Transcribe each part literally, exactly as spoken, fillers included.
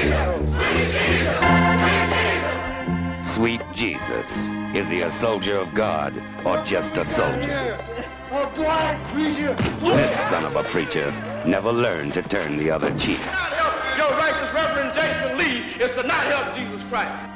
Sweet Jesus. Is he a soldier of God or just a soldier? A black preacher. This son of a preacher never learned to turn the other cheek. Your righteous Reverend Jason Lee is to not help Jesus Christ.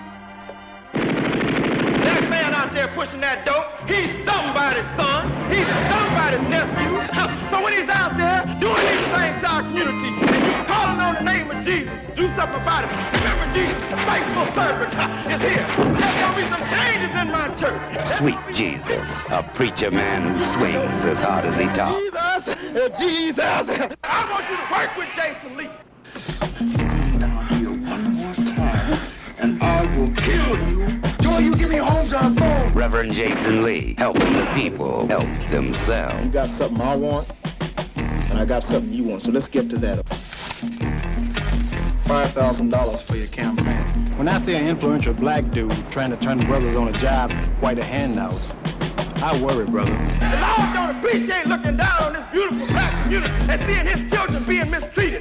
That man out there pushing that dope, he's somebody's son. He's somebody's nephew. So when he's out there doing these things to our community, and you calling on the name of Jesus, do something about it. Remember, Jesus, the faithful servant, is here. There's going to be some changes in my church. Sweet Jesus, a preacher man who swings as hard as he talks. Jesus, Jesus. I want you to work with Jason Lee. Come down here one more time, and I will kill you. Joy, you give me Holmes on the phone. Reverend Jason Lee, helping the people help themselves. You got something I want, and I got something you want, so let's get to that. five thousand dollars for your campaign. When I see an influential black dude trying to turn brothers on a job, quite a handout, I worry, brother. The Lord don't appreciate looking down on this beautiful black community and seeing his children being mistreated.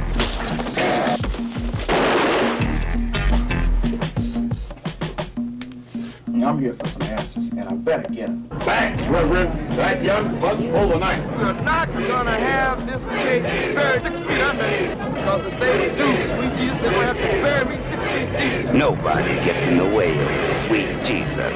I'm here for some answers, and I better get them. Thanks, Reverend. That young buck hold the knife. We're not gonna have this case buried six feet underneath, because if they do, sweet Jesus, they're gonna have to bury me six feet deep. Nobody gets in the way of sweet Jesus.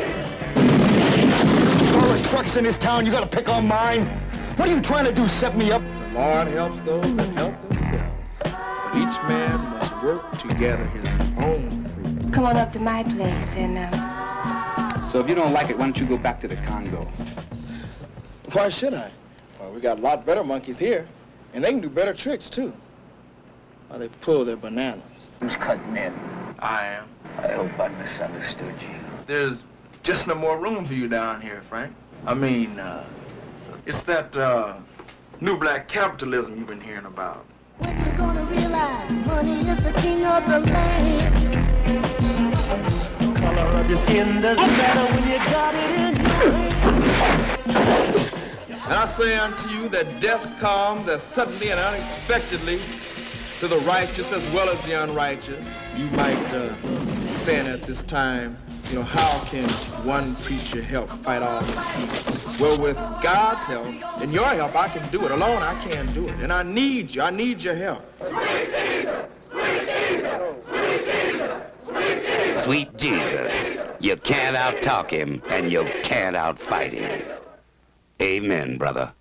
All the trucks in this town, you gotta pick on mine? What are you trying to do, set me up? The Lord helps those that help themselves. But each man must work to gather his own fruit. Come on up to my place and, um... So if you don't like it, why don't you go back to the Congo? Why should I? Well, we got a lot better monkeys here, and they can do better tricks, too. While they pull their bananas. Who's cutting in? I am. I hope I misunderstood you. There's just no more room for you down here, Frank. I mean, uh, it's that, uh, new black capitalism you've been hearing about. When you're gonna realize money is the king of the land. Color of your skin doesn't matter when you got it in your hand. And I say unto you that death comes as suddenly and unexpectedly to the righteous as well as the unrighteous. You might uh, be saying at this time, you know, how can one preacher help fight all this evil? Well, with God's help and your help, I can do it. Alone, I can't do it. And I need you. I need your help. Sweet Jesus! Sweet Jesus! Sweet Jesus! Sweet Jesus! Sweet Jesus. You can't out-talk him, and you can't out-fight him. Amen, brother.